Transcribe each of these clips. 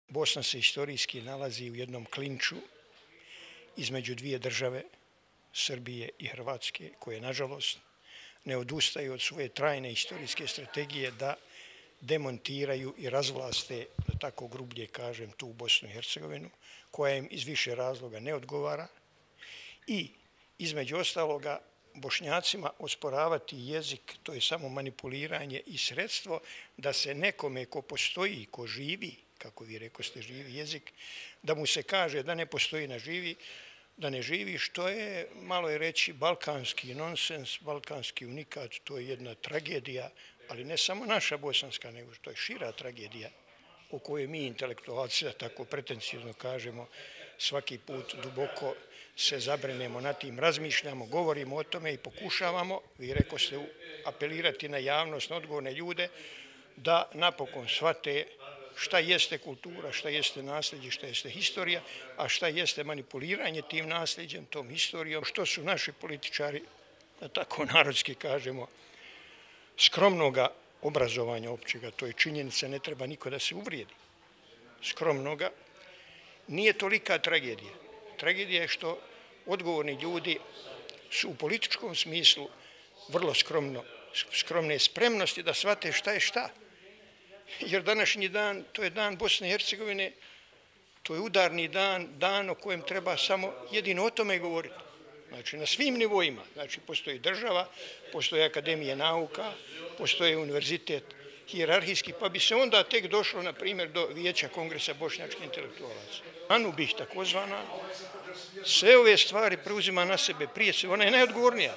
Bosna se istorijski nalazi u jednom klinču između dvije države, Srbije i Hrvatske, koje, nažalost, ne odustaju od svoje trajne istorijske strategije da demontiraju i razvlaste, da tako grublje kažem, tu Bosnu i Hercegovinu, koja im iz više razloga ne odgovara i, između ostaloga, Bošnjacima osporavati jezik, to je samo manipuliranje i sredstvo da se nekome ko postoji, ko živi, kako vi rekoste, živi jezik, da mu se kaže da ne postoji da ne živi, što je, malo je reći, balkanski nonsens, balkanski unikat, to je jedna tragedija, ali ne samo naša bosanska, nego to je šira tragedija o kojoj mi intelektualci, da tako pretencijozno kažemo, svaki put duboko se zabrinemo nad tim, razmišljamo, govorimo o tome i pokušavamo, vi rekoste, apelirati na javnost, na odgovorne ljude, da napokon shvate šta jeste kultura, šta jeste nasljeđe, šta jeste historija, a šta jeste manipuliranje tim nasljeđem, tom historijom, što su naši političari, da tako narodski kažemo, skromnoga obrazovanja općega, to je činjenica, ne treba niko da se uvrijedi, skromnoga, nije tolika tragedija. Tragedija je što odgovorni ljudi su u političkom smislu vrlo skromne spremnosti da shvate šta je šta. Jer današnji dan, to je dan Bosne i Hercegovine, to je udarni dan, dan o kojem treba samo jedino o tome govoriti. Znači, na svim nivoima. Znači, postoji država, postoje akademije nauka, postoje univerzitet hijerarhijski, pa bi se onda tek došlo, na primjer, do Vijeća Kongresa bošnjačkih intelektualaca. Anubih, takozvana, sve ove stvari preuzima na sebe prije sve. Ona je najodgovornija.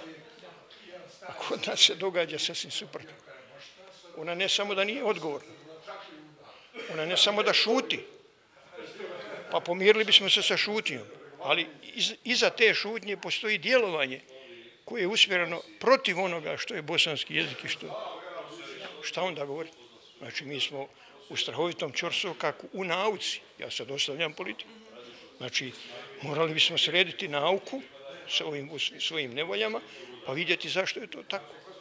A kod nas se događa sasvim suprotno. Ona ne samo da nije odgovorna, ona ne samo da šuti, pa pomirili bismo se sa šutnjom, ali iza te šutnje postoji djelovanje koje je usmjereno protiv onoga što je bosanski jezik i šta onda govoriti. Znači, mi smo u strahovitom ćorsokaku u nauci, ja sad ostavljam politiku. Znači, morali bismo srediti nauku sa ovim svojim nevoljama, pa vidjeti zašto je to tako.